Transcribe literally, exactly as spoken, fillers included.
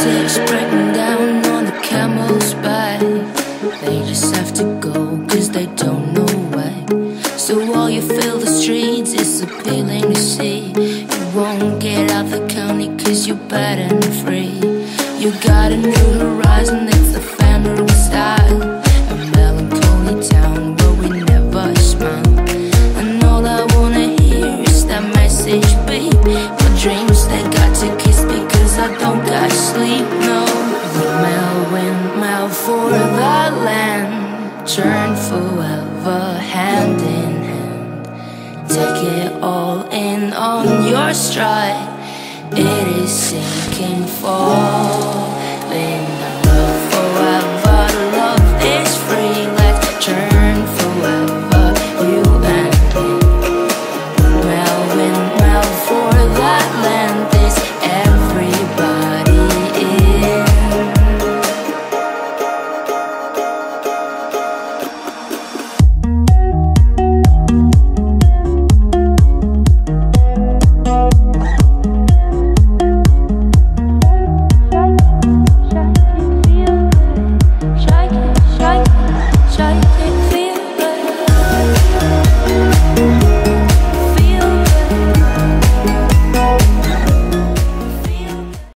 Politics breaking down on the camel's back. They just have to go cause they don't know why. So while you fill the streets, it's appealing to see. You won't get out the county cause you're bad and free. You got a new horizon, it's the family style. A melancholy town where we never smile. And all I wanna hear is that message beep. My dreams, they got to kiss because I don't got sleep, no. Windmill, windmill for the land. Turn forever hand in hand. Take it all in on your stride. It is sinking fall.